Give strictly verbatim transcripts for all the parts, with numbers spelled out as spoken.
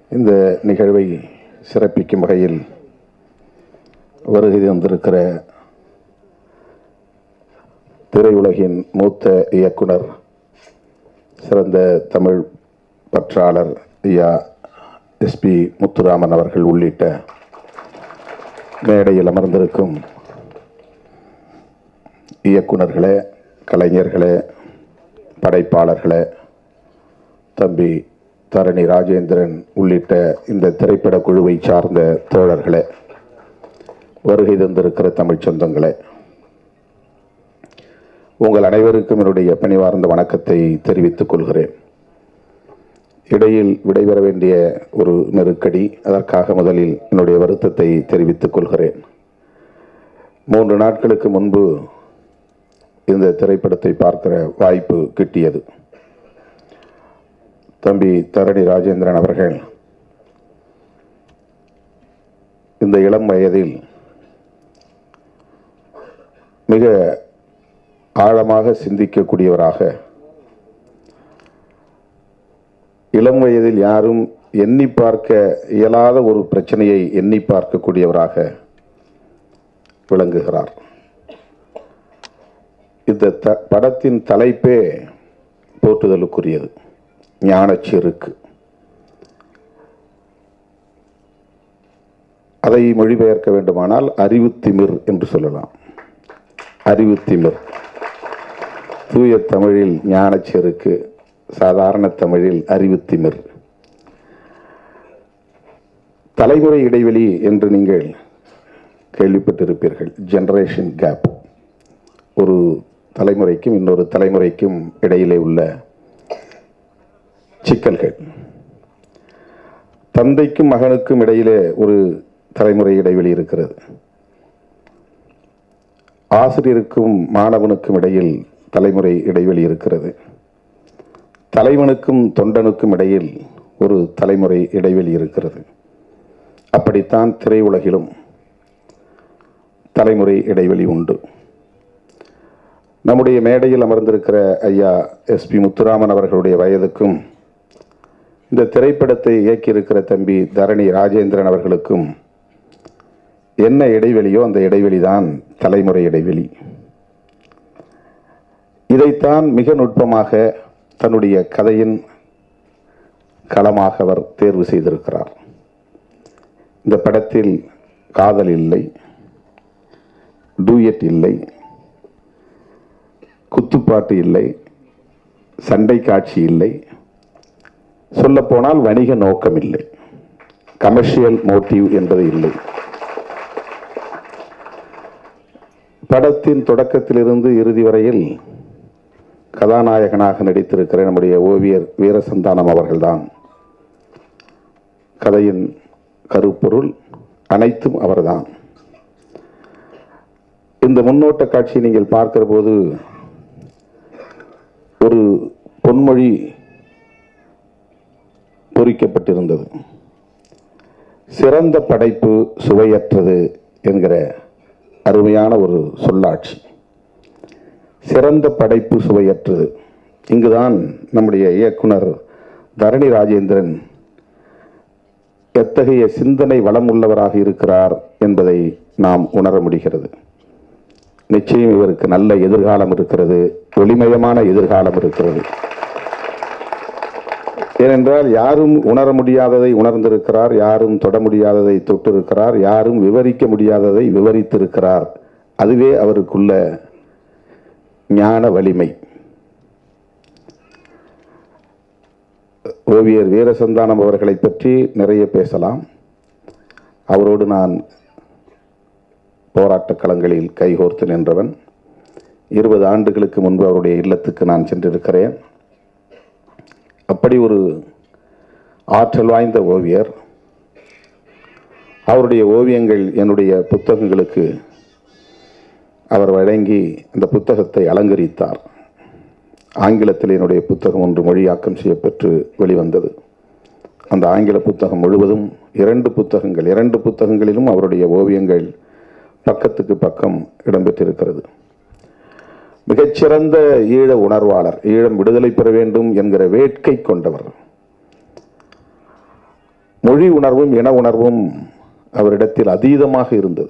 இந்த நிகழ்வை சிறப்பிக்கும் வகையில் வருகை தந்திருக்கிற திரையுலகின் மூத்த இயக்குனர், சிறந்த தமிழ் பற்றாளர் ஐயா எஸ்பி முத்துராமன் அவர்கள் உள்ளிட்ட மேடையில் அமர்ந்திருக்கும் இயக்குனர்களே, கலைஞர்களே, படைப்பாளர்களே, தம்பி தரணி ராஜேந்திரன் உள்ளிட்ட இந்த திரைப்பட குழுவை சார்ந்த தோழர்களே, வருகை தந்திருக்கிற தமிழ் சொந்தங்களே, உங்கள் அனைவருக்கும் என்னுடைய பணிவார்ந்த வணக்கத்தை தெரிவித்துக் கொள்கிறேன். இடையில் விடைபெற வேண்டிய ஒரு நெருக்கடி, அதற்காக முதலில் என்னுடைய வருத்தத்தை தெரிவித்துக் கொள்கிறேன். மூன்று நாட்களுக்கு முன்பு இந்த திரைப்படத்தை பார்க்கிற வாய்ப்பு கிட்டியது. தம்பி தரணி ராஜேந்திரன் அவர்கள் இந்த இளம் வயதில் மிக ஆழமாக சிந்திக்கக்கூடியவராக, இளம் வயதில் யாரும் எண்ணி பார்க்க இயலாத ஒரு பிரச்சனையை எண்ணி பார்க்கக்கூடியவராக விளங்குகிறார். இந்த த படத்தின் தலைப்பே போற்றுதலுக்குரியது, ஞானச்செருக்கு. அதை மொழிபெயர்க்க வேண்டுமானால் அறிவுத்திமிர் என்று சொல்லலாம். அறிவுத்திமிர், தூய தமிழில் ஞானச்செருக்கு, சாதாரண தமிழில் அறிவுத்திமிர். தலைமுறை இடைவெளி என்று நீங்கள் கேள்விப்பட்டிருப்பீர்கள். ஜெனரேஷன் கேப், ஒரு தலைமுறைக்கும் இன்னொரு தலைமுறைக்கும் இடையிலே உள்ள சிக்கல்கள். தந்தைக்கும் மகனுக்கும் இடையிலே ஒரு தலைமுறை இடைவெளி இருக்கிறது. ஆசிரியருக்கும் மாணவனுக்கும் இடையில் தலைமுறை இடைவெளி இருக்கிறது. தலைவனுக்கும் தொண்டனுக்கும் இடையில் ஒரு தலைமுறை இடைவெளி இருக்கிறது. அப்படித்தான் திரையுலகிலும் தலைமுறை இடைவெளி உண்டு. நம்முடைய மேடையில் அமர்ந்திருக்கிற ஐயா எஸ்பி முத்துராமன் அவர்களுடைய வயதுக்கும் இந்த திரைப்படத்தை இயக்கியிருக்கிற தம்பி தரணி ராஜேந்திரன் அவர்களுக்கும் என்ன இடைவெளியோ அந்த இடைவெளி தான் தலைமுறை இடைவெளி. இதைத்தான் மிக நுட்பமாக தன்னுடைய கதையின் களமாக அவர் தேர்வு செய்திருக்கிறார். இந்த படத்தில் காதல் இல்லை, டூயட் இல்லை, குத்துப்பாட்டு இல்லை, சண்டை காட்சி இல்லை, சொல்லப்போனால் வணிக நோக்கம் இல்லை, கமர்ஷியல் மோட்டிவ் என்பது இல்லை. படத்தின் தொடக்கத்திலிருந்து இறுதி வரையில் கதாநாயகனாக நடித்திருக்கிற நம்முடைய ஓவியர் வீரசந்தானம் அவர்கள்தான். கதையின் கருப்பொருள் அனைத்தும் அவர்தான். இந்த முன்னோட்ட காட்சியை நீங்கள் பார்க்கிற போது ஒரு பொன்மொழி பொறிக்கப்பட்டிருந்தது. சிறந்த படைப்பு சுவையற்றது என்கிற அருமையான ஒரு சொல்லாட்சி. சிறந்த படைப்பு சுவையற்றது. இங்குதான் நம்முடைய இயக்குனர் தரணி ராஜேந்திரன் எத்தகைய சிந்தனை வளம் உள்ளவராக இருக்கிறார் என்பதை நாம் உணர முடிகிறது. நிச்சயம் இவருக்கு நல்ல எதிர்காலம் இருக்கிறது, ஒளிமயமான எதிர்காலம் இருக்கிறது. ஏனென்றால் யாரும் உணர முடியாததை உணர்ந்திருக்கிறார், யாரும் தொட முடியாததை தொட்டிருக்கிறார், யாரும் விவரிக்க முடியாததை விவரித்திருக்கிறார். அதுவே அவருக்குள்ள ஞான வலிமை. ஓவியர் வீரசந்தானம் அவர்களை பற்றி நிறைய பேசலாம். அவரோடு நான் போராட்ட களங்களில் கைகோர்த்து நின்றவன். இருபது ஆண்டுகளுக்கு முன்பு அவருடைய இல்லத்துக்கு நான் சென்றிருக்கிறேன். அப்படி ஒரு ஆற்றல் வாய்ந்த ஓவியர். அவருடைய ஓவியங்கள் என்னுடைய புத்தகங்களுக்கு அவர் வழங்கி அந்த புத்தகத்தை அலங்கரித்தார். ஆங்கிலத்தில் என்னுடைய புத்தகம் ஒன்று மொழியாக்கம் செய்யப்பட்டு வெளிவந்தது. அந்த ஆங்கில புத்தகம் முழுவதும் இரண்டு புத்தகங்கள் இரண்டு புத்தகங்களிலும் அவருடைய ஓவியங்கள் பக்கத்துக்கு பக்கம் இடம்பெற்றிருக்கிறது. மிகச்சிறந்த ஈழ உணர்வாளர், ஈழம் விடுதலை பெற வேண்டும் என்கிற வேட்கை கொண்டவர். மொழி உணர்வும் இன உணர்வும் அவரிடத்தில் அதீதமாக இருந்தது.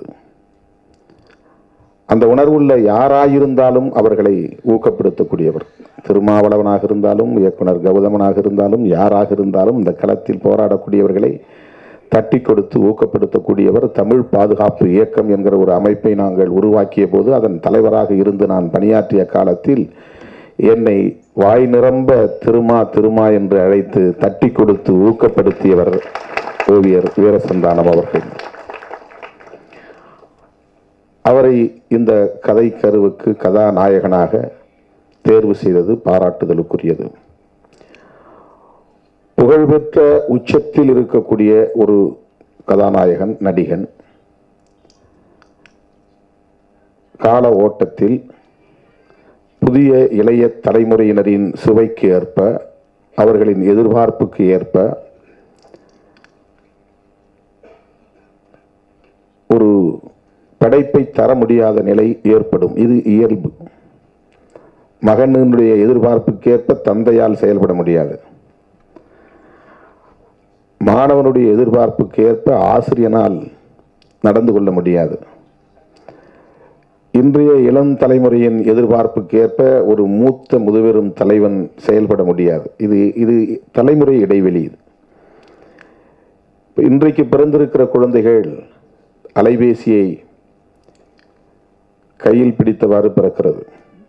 அந்த உணர்வுள்ள யாராயிருந்தாலும் அவர்களை ஊக்கப்படுத்தக்கூடியவர். திருமாவளவனாக இருந்தாலும், இயக்குனர் கௌதமனாக இருந்தாலும், யாராக இருந்தாலும் இந்த களத்தில் போராடக்கூடியவர்களை தட்டி கொடுத்து ஊக்கப்படுத்தக்கூடியவர். தமிழ் பாதுகாப்பு இயக்கம் என்கிற ஒரு அமைப்பை நாங்கள் உருவாக்கிய போது அதன் தலைவராக இருந்து நான் பணியாற்றிய காலத்தில் என்னை வாய் நிரம்ப திருமா திருமா என்று அழைத்து தட்டி கொடுத்து ஊக்கப்படுத்தியவர் ஓவியர் வீரசந்தானம் அவர்கள். அவரை இந்த கதை கருவுக்கு கதாநாயகனாக தேர்வு செய்தது பாராட்டுதலுக்குரியது. புகழ்பெற்ற உச்சத்தில் இருக்கக்கூடிய ஒரு கதாநாயகன், நடிகன். கால ஓட்டத்தில் புதிய இளைய தலைமுறையினரின் சுவைக்கு ஏற்ப, அவர்களின் எதிர்பார்ப்புக்கு ஏற்ப ஒரு படைப்பை தர முடியாத நிலை ஏற்படும். இது இயல்பு. மகனுடைய எதிர்பார்ப்புக்கேற்ப தந்தையால் செயல்பட முடியாது. மாணவனுடைய எதிர்பார்ப்புக்கு ஏற்ப ஆசிரியனால் நடந்து கொள்ள முடியாது. இன்றைய இளம் தலைமுறையின் எதிர்பார்ப்புக்கு ஏற்ப ஒரு மூத்த முதுபெரும் தலைவன் செயல்பட முடியாது. இது இது தலைமுறை இடைவெளி. இன்றைக்கு பிறந்திருக்கிற குழந்தைகள் அலைபேசியை கையில் பிடித்தவாறு பிறக்கிறது.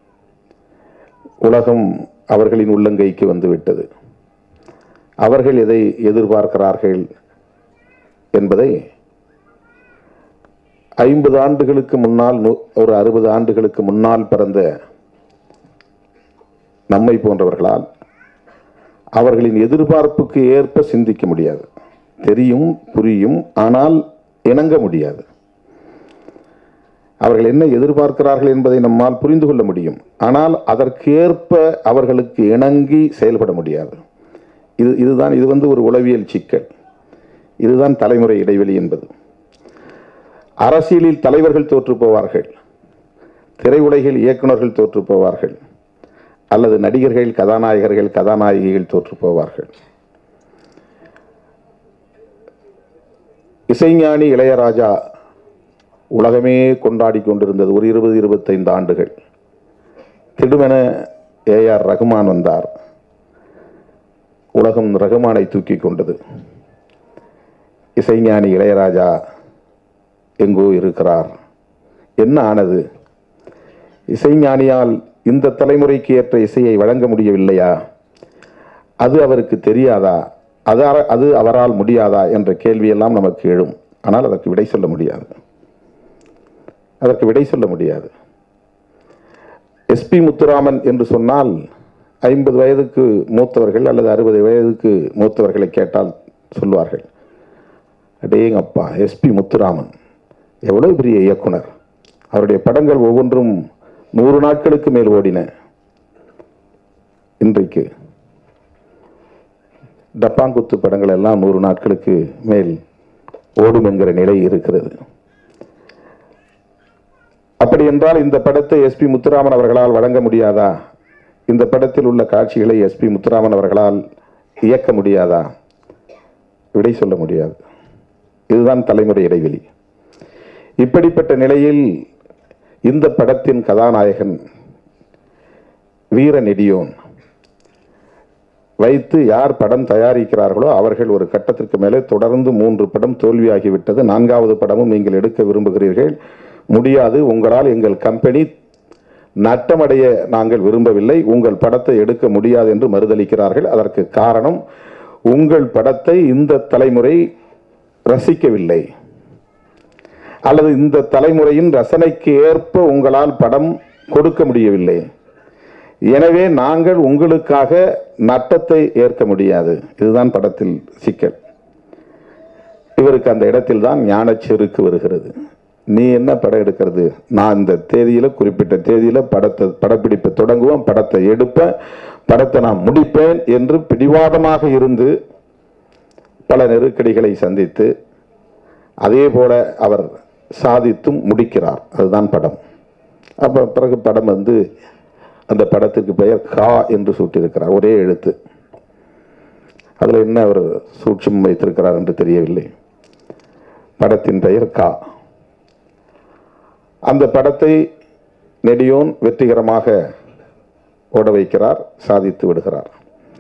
உலகம் அவர்களின் உள்ளங்கைக்கு வந்துவிட்டது. அவர்கள் எதை எதிர்பார்க்கிறார்கள் என்பதை ஐம்பது ஆண்டுகளுக்கு முன்னால், ஒரு அறுபது ஆண்டுகளுக்கு முன்னால் பிறந்த நம்மை போன்றவர்களால் அவர்களின் எதிர்பார்ப்புக்கு ஏற்ப சிந்திக்க முடியாது. தெரியும், புரியும், ஆனால் இணங்க முடியாது. அவர்கள் என்ன எதிர்பார்க்கிறார்கள் என்பதை நம்மால் புரிந்து கொள்ள முடியும். ஆனால் அதற்கேற்ப அவர்களுக்கு இணங்கி செயல்பட முடியாது. இது இதுதான் இது வந்து ஒரு உளவியல் சிக்கல். இதுதான் தலைமுறை இடைவெளி என்பது. அரசியலில் தலைவர்கள் தோற்று போவார்கள், திரையுலகில் இயக்குநர்கள் தோற்று போவார்கள், அல்லது நடிகர்கள், கதாநாயகர்கள், கதாநாயகிகள் தோற்று போவார்கள். இசைஞானி இளையராஜா உலகமே கொண்டாடி கொண்டிருந்தது ஒரு இருபது இருபத்தைந்து ஆண்டுகள். திடுமென ஏ ஆர் ரகுமான் வந்தார். உலகம் ரகுமானை தூக்கி கொண்டது. இசைஞானி இளையராஜா எங்கோ இருக்கிறார். என்ன ஆனது? இசைஞானியால் இந்த தலைமுறைக்கு ஏற்ற இசையை வழங்க முடியவில்லையா? அது அவருக்கு தெரியாதா? அது அது அவரால் முடியாதா என்ற கேள்வியெல்லாம் நமக்கு எழும். ஆனால் அதற்கு விடை சொல்ல முடியாது. அதற்கு விடை சொல்ல முடியாது. எஸ் பி முத்துராமன் என்று சொன்னால் ஐம்பது வயதுக்கு மூத்தவர்கள் அல்லது அறுபது வயதுக்கு மூத்தவர்களை கேட்டால் சொல்வார்கள், அடேங்கப்பா, எஸ் பி முத்துராமன் எவ்வளவு பெரிய இயக்குனர். அவருடைய படங்கள் ஒவ்வொன்றும் நூறு நாட்களுக்கு மேல் ஓடின. இன்றைக்கு டப்பாங்குத்து படங்கள் எல்லாம் நூறு நாட்களுக்கு மேல் ஓடும் என்கிற நிலை இருக்கிறது. அப்படி என்றால் இந்த படத்தை எஸ் பி முத்துராமன் அவர்களால் வழங்க முடியாதா? இந்த படத்தில் உள்ள காட்சிகளை எஸ் பி முத்துராமன் அவர்களால் இயக்க முடியாதா? விடை சொல்ல முடியாது. இதுதான் தலைமுறை இடைவெளி. இப்படிப்பட்ட நிலையில் இந்த படத்தின் கதாநாயகன் வீர நெடியோன் வைத்து யார் படம் தயாரிக்கிறார்களோ அவர்கள் ஒரு கட்டத்திற்கு மேலே தொடர்ந்து மூன்று படம் தோல்வியாகிவிட்டது. நான்காவது படமும் நீங்கள் எடுக்க விரும்புகிறீர்கள், முடியாது, உங்களால் எங்கள் கம்பெனி நட்டமடைய நாங்கள் விரும்பவில்லை, உங்கள் படத்தை எடுக்க முடியாது என்று மறுதளிக்கிறார்கள். அதற்கு காரணம், உங்கள் படத்தை இந்த தலைமுறை ரசிக்கவில்லை, அல்லது இந்த தலைமுறையின் ரசனைக்கு ஏற்ப உங்களால் படம் கொடுக்க முடியவில்லை. எனவே நாங்கள் உங்களுக்காக நட்டத்தை ஏற்க முடியாது. இதுதான் படத்தில் சிக்கல். இவருக்கு அந்த இடத்தில் தான் ஞானச்செருக்கு வருகிறது. நீ என்ன படம் எடுக்கிறது? நான் இந்த தேதியில, குறிப்பிட்ட தேதியில படத்தை படப்பிடிப்பை தொடங்குவோம், படத்தை எடுப்பேன், படத்தை நான் முடிப்பேன் என்று பிடிவாதமாக இருந்து பல நெருக்கடிகளை சந்தித்து அதே போல அவர் சாதித்தும் முடிக்கிறார். அதுதான் படம். அப்ப பிறகு படம் வந்து அந்த படத்திற்கு பெயர் கா என்று சூட்டியிருக்கிறார், ஒரே எழுத்து. அதில் என்ன அவர் சூட்சம் வைத்திருக்கிறார் என்று தெரியவில்லை. படத்தின் பெயர் கா. அந்த படத்தை நெடியோன் வெற்றிகரமாக ஓட வைக்கிறார், சாதித்து விடுகிறார்.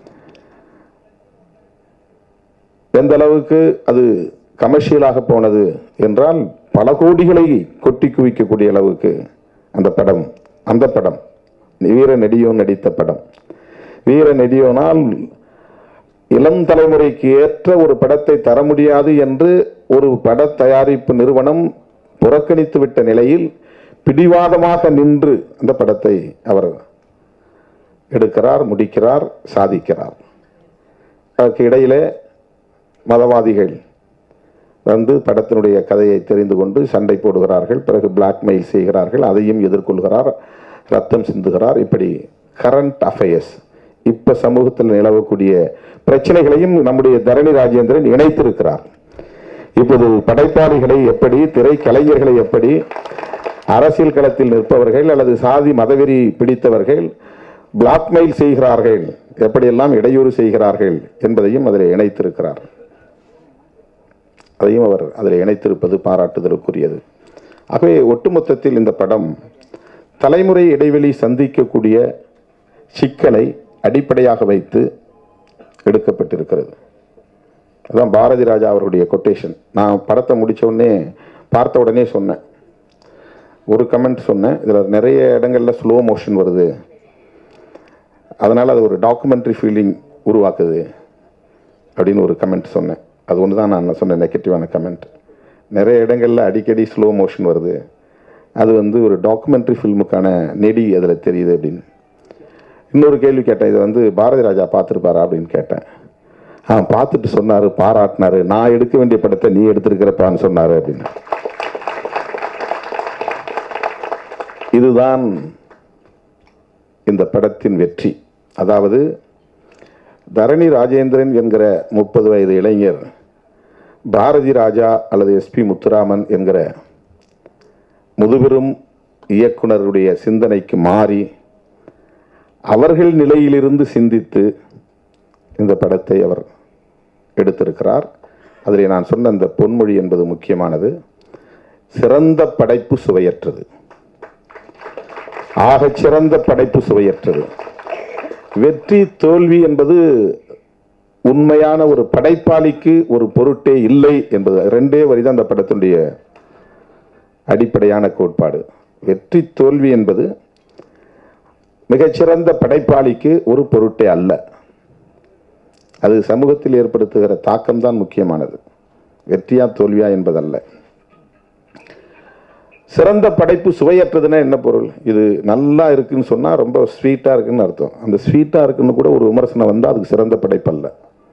எந்த அளவுக்கு அது கமர்ஷியலாக போனது என்றால் பல கோடிகளை கொட்டி குவிக்கக்கூடிய அளவுக்கு அந்த படம் அந்த படம் வீர நெடியோன் நடித்த படம். வீர நெடியோனால் இளம் தலைமுறைக்கு ஏற்ற ஒரு படத்தை தர முடியாது என்று ஒரு பட தயாரிப்பு நிறுவனம் புறக்கணித்து விட்ட நிலையில் பிடிவாதமாக நின்று அந்த படத்தை அவர் எடுக்கிறார், முடிக்கிறார், சாதிக்கிறார். அதற்கு இடையிலே மதவாதிகள் வந்து படத்தினுடைய கதையை தெரிந்து கொண்டு சண்டை போடுகிறார்கள், பிறகு பிளாக்மெயில் செய்கிறார்கள், அதையும் எதிர்கொள்கிறார், ரத்தம் சிந்துகிறார். இப்படி கரண்ட் அஃபேர்ஸ், இப்ப சமூகத்தில் நிலவக்கூடிய பிரச்சனைகளையும் நம்முடைய தரணி ராஜேந்திரன் இணைத்திருக்கிறார். இப்போது படைப்பாளிகளை எப்படி, திரை கலைஞர்களை எப்படி, அரசியல் களத்தில் நிற்பவர்கள் அல்லது சாதி மதவெறி பிடித்தவர்கள் பிளாக்மெயில் செய்கிறார்கள், எப்படியெல்லாம் இடையூறு செய்கிறார்கள் என்பதையும் அதில் இணைத்திருக்கிறார். அதையும் அவர் அதில் இணைத்திருப்பது பாராட்டுதலுக்குரியது. ஆகவே ஒட்டுமொத்தத்தில் இந்த படம் தலைமுறை இடைவெளி சந்திக்கக்கூடிய சிக்கலை அடிப்படையாக வைத்து எடுக்கப்பட்டிருக்கிறது. அதான் பாரதி ராஜா அவருடைய கொட்டேஷன். நான் படத்தை முடித்த உடனே பார்த்த உடனே சொன்னேன், ஒரு கமெண்ட் சொன்னேன், இதில் நிறைய இடங்களில் ஸ்லோ மோஷன் வருது, அதனால் அது ஒரு டாக்குமெண்ட்ரி ஃபீலிங் உருவாக்குது அப்படின்னு ஒரு கமெண்ட் சொன்னேன். அது ஒன்று தான் நான் சொன்ன நெகட்டிவான கமெண்ட். நிறைய இடங்களில் அடிக்கடி ஸ்லோ மோஷன் வருது, அது வந்து ஒரு டாக்குமெண்ட்ரி ஃபில்முக்கான நெடி அதில் தெரியுது அப்படின்னு. இன்னொரு கேள்வி கேட்டேன், இதை வந்து பாரதி ராஜா பார்த்துருப்பாரா அப்படின்னு கேட்டேன். ஆ பார்த்துட்டு சொன்னார், பாராட்டினார், நான் எடுக்க வேண்டிய படத்தை நீ எடுத்திருக்கிறப்பான்னு சொன்னார் அப்படின்னு. இதுதான் இந்த படத்தின் வெற்றி. அதாவது தரணி ராஜேந்திரன் என்கிற முப்பது வயது இளைஞர் பாரதி ராஜா அல்லது எஸ்பி முத்துராமன் என்கிற முதுபெரும் இயக்குனருடைய சிந்தனைக்கு மாறி அவர்கள் நிலையிலிருந்து சிந்தித்து இந்த படத்தை அவர் எடுத்திருக்கிறார். அதில் நான் சொன்ன அந்த பொன்மொழி என்பது முக்கியமானது. சிறந்த படைப்பு சுவையற்றது, ஆகச் சிறந்த படைப்பு சுவையற்றது. வெற்றி தோல்வி என்பது உண்மையான ஒரு படைப்பாளிக்கு ஒரு பொருட்டே இல்லை என்பது ரெண்டே வரிதான் அந்த படத்தினுடைய அடிப்படையான கோட்பாடு. வெற்றி தோல்வி என்பது மிகச்சிறந்த படைப்பாளிக்கு ஒரு பொருட்டே அல்ல. அது சமூகத்தில் ஏற்படுத்துகிற தாக்கம் தான் முக்கியமானது, வெற்றியா தோல்வியா என்பதல்ல. சிறந்த படைப்பு சுவையற்றதுன்னா என்ன பொருள்? இது நல்லா இருக்குன்னு சொன்னா ரொம்ப ஸ்வீட்டா இருக்குன்னு அர்த்தம். அந்த ஸ்வீட்டா இருக்குன்னு கூட ஒரு விமர்சனம் வந்தா அதுக்கு சிறந்த படைப்பு அல்ல.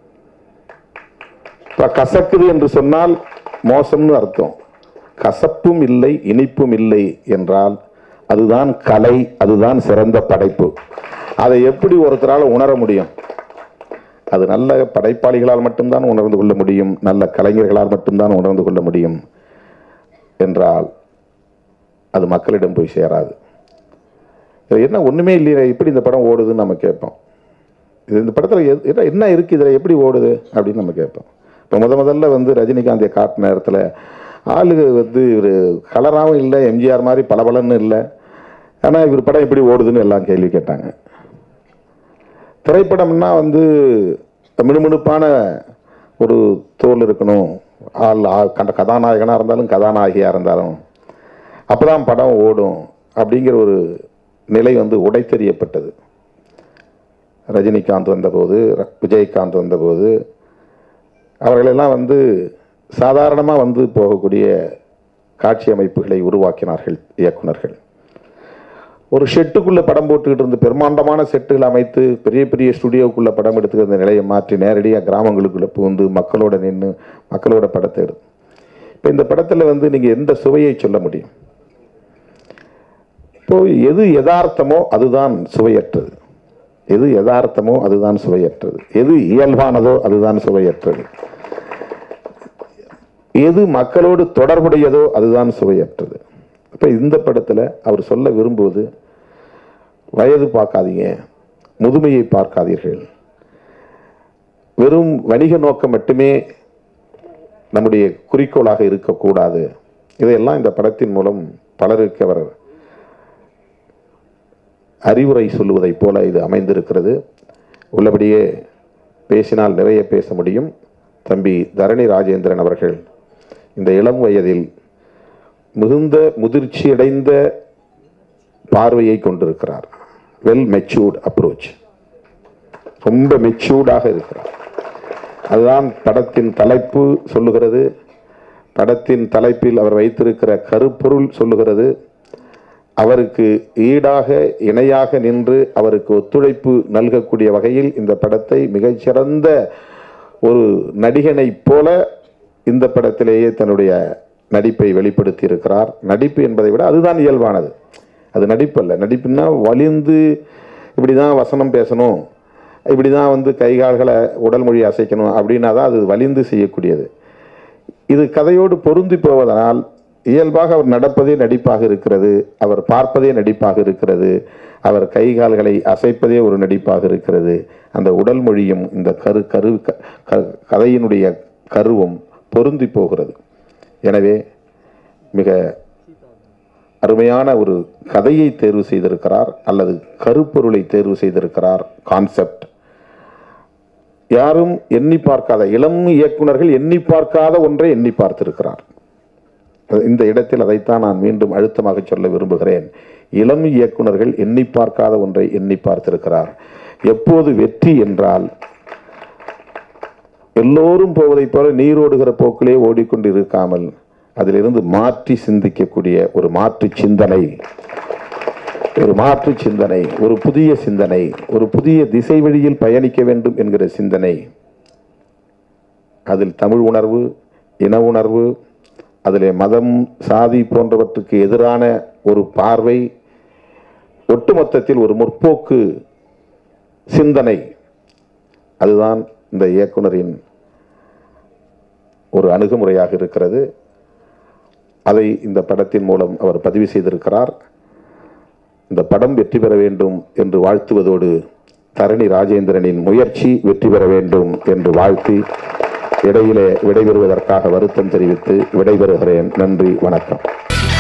இப்ப கசக்குது என்று சொன்னால் மோசம்னு அர்த்தம். கசப்பும் இல்லை இனிப்பும் இல்லை என்றால் அதுதான் கலை, அதுதான் சிறந்த படைப்பு. அதை எப்படி ஒருத்தரால் உணர முடியும்? அது நல்ல படைப்பாளிகளால் மட்டும்தான் உணர்ந்து கொள்ள முடியும், நல்ல கலைஞர்களால் மட்டும்தான் உணர்ந்து கொள்ள முடியும் என்றால் அது மக்களிடம் போய் சேராது. என்ன ஒண்ணுமே இல்லையா, இப்படி இந்த படம் ஓடுதுன்னு நம்ம கேட்போம். இது இந்த படத்தில் என்ன இருக்கு, இதில் எப்படி ஓடுது அப்படின்னு நம்ம கேட்போம். இப்போ முத முதல்ல வந்து ரஜினிகாந்தை காட்டின நேரத்தில் ஆளுக வந்து இவர் கலராகவும் இல்லை, எம்ஜிஆர் மாதிரி பளபளன்னு இல்லை, ஆனால் இவர் படம் எப்படி ஓடுதுன்னு எல்லாம் கேள்வி கேட்டாங்க. திரைப்படம்னா வந்து மினுமினுப்பான ஒரு தோல் இருக்கணும், ஆள் கண்ட கதாநாயகனாக இருந்தாலும் கதாநாயகியாக இருந்தாலும் அப்போதான் படம் ஓடும் அப்படிங்கிற ஒரு நிலை வந்து உடைத்தெறியப்பட்டது. ரஜினிகாந்த் வந்தபோது, விஜயகாந்த் வந்தபோது அவர்களெல்லாம் வந்து சாதாரணமாக வந்து போகக்கூடிய காட்சி அமைப்புகளை உருவாக்கினார்கள் இயக்குனர்கள். ஒரு ஷெட்டுக்குள்ளே படம் போட்டுக்கிட்டு இருந்து பெருமாண்டமான செட்டுகள் அமைத்து பெரிய பெரிய ஸ்டுடியோக்குள்ளே படம் எடுத்துக்கிற நிலையை மாற்றி நேரடியாக கிராமங்களுக்குள்ளே புகுந்து மக்களோட நின்று மக்களோட படத்தை எடு. இப்போ இந்த படத்தில் வந்து நீங்கள் எந்த சுவையை சொல்ல முடியும்? இப்போ எது யதார்த்தமோ அதுதான் சுவையற்றது, எது யதார்த்தமோ அதுதான் சுவையற்றது, எது இயல்பானதோ அதுதான் சுவையற்றது, எது மக்களோடு தொடர்புடையதோ அதுதான் சுவையற்றது. இப்போ இந்த படத்தில் அவர் சொல்ல விரும்புவது வயது பார்க்காதீங்க, முதுமையை பார்க்காதீர்கள், வெறும் வணிக நோக்கம் மட்டுமே நம்முடைய குறிக்கோளாக இருக்கக்கூடாது. இதையெல்லாம் இந்த படத்தின் மூலம் பலருக்கு அவர் அறிவுரை சொல்லுவதைப் போல இது அமைந்திருக்கிறது. உள்ளபடியே பேசினால் நிறைய பேச முடியும். தம்பி தரணி ராஜேந்திரன் அவர்கள் இந்த இளம் வயதில் மிகுந்த முதிர்ச்சியடைந்த பார்வையை கொண்டிருக்கிறார். வெல் மெச்சூர்ட் அப்ரோச், ரொம்ப மெச்சூர்டாக இருக்கிறார். அதுதான் படத்தின் தலைப்பு சொல்லுகிறது. படத்தின் தலைப்பில் அவர் வைத்திருக்கிற கருப்பொருள் சொல்லுகிறது. அவருக்கு ஈடாக இணையாக நின்று அவருக்கு ஒத்துழைப்பு நல்கக்கூடிய வகையில் இந்த படத்தை மிகச்சிறந்த ஒரு நடிகனைப் போல இந்த படத்திலேயே தன்னுடைய நடிப்பை வெளிப்படுத்தி இருக்கிறார். நடிப்பு என்பதை விட அதுதான் இயல்பானது. அது நடிப்பு அல்ல. நடிப்புன்னா வலிந்து இப்படி தான் வசனம் பேசணும், இப்படி தான் வந்து கைகால்களை உடல் மொழி அசைக்கணும் அப்படின்னா தான் அது வலிந்து செய்யக்கூடியது. இது கதையோடு பொருந்தி போவதனால் இயல்பாக அவர் நடப்பதே நடிப்பாக இருக்கிறது, அவர் பார்ப்பதே நடிப்பாக இருக்கிறது, அவர் கைகால்களை அசைப்பதே ஒரு நடிப்பாக இருக்கிறது. அந்த உடல் மொழியும் இந்த கரு கரு கதையினுடைய கருவும் பொருந்தி போகிறது. எனவே மிக அருமையான ஒரு கதையை தேர்வு செய்திருக்கிறார், அல்லது கருப்பொருளை தேர்வு செய்திருக்கிறார். கான்செப்ட் யாரும் எண்ணி பார்க்காத, இளம் இயக்குனர்கள் எண்ணி பார்க்காத ஒன்றை எண்ணி பார்த்திருக்கிறார். இந்த இடத்தில் அதைத்தான் நான் மீண்டும் அழுத்தமாக சொல்ல விரும்புகிறேன். இளம் இயக்குனர்கள் எண்ணி பார்க்காத ஒன்றை எண்ணி பார்த்திருக்கிறார். எப்போது வெற்றி என்றால் எல்லோரும் போவதைப் போல நீரோடுகிற போக்கிலே ஓடிக்கொண்டு இருக்காமல் அதிலிருந்து மாற்றி சிந்திக்கக்கூடிய ஒரு மாற்று சிந்தனை, ஒரு மாற்று சிந்தனை, ஒரு புதிய சிந்தனை, ஒரு புதிய திசை வழியில் பயணிக்க வேண்டும் என்கிற சிந்தனை, அதில் தமிழ் உணர்வு, இன உணர்வு, அதிலே மதம் சாதி போன்றவற்றுக்கு எதிரான ஒரு பார்வை, ஒட்டுமொத்தத்தில் ஒரு முற்போக்கு சிந்தனை, அதுதான் இந்த இயக்குனரின் ஒரு அணுகுமுறையாக இருக்கிறது. அதை இந்த படத்தின் மூலம் அவர் பதிவு செய்திருக்கிறார். இந்த படம் வெற்றி பெற வேண்டும் என்று வாழ்த்துவதோடு தரணி ராஜேந்திரனின் முயற்சி வெற்றி பெற வேண்டும் என்று வாழ்த்தி இடையிலே விடைபெறுவதற்காக வருத்தம் தெரிவித்து விடைபெறுகிறேன். நன்றி, வணக்கம்.